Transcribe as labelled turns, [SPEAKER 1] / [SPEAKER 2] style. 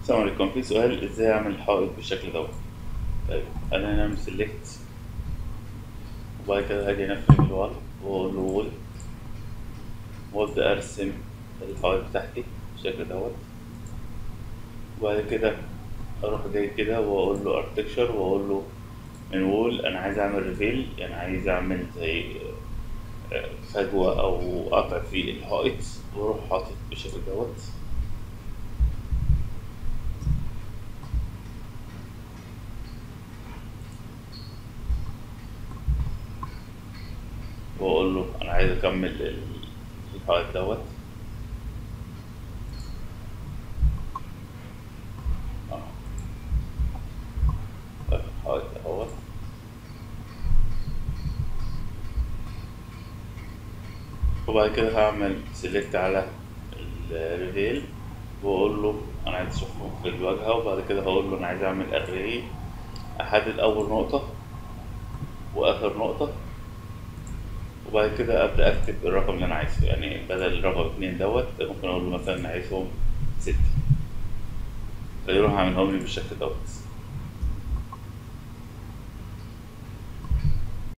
[SPEAKER 1] السلام عليكم. في سؤال: ازاي اعمل حائط بالشكل دوت؟ طيب، انا هنعمل سيلكت، وبعد كده هاجي انفذ الوال واقول له وول، وابدا ارسم الحائط بتاعتي بالشكل دوت. وبعد كده اروح جاي كده واقول له اركتكشر، واقول له من وول انا عايز اعمل ريفيل، يعني عايز اعمل زي فجوه او قطع في الحائط، واروح حاطط بالشكل دوت. واقول له انا عايز اكمل الحائط دوت. اه، الحائط دوت. وبعد كده هعمل سيلكت على الريفيل، واقول له انا عايز اشوفه في الواجهه. وبعد كده هقول له انا عايز اعمل اري، احدد اول نقطه واخر نقطه. وبعد كده ابدا اكتب الرقم اللي انا عايزه، يعني بدل رقم اتنين دوت ممكن اقول له مثلا عايزهم ستة، فيروح عاملهم لي بالشكل دوت.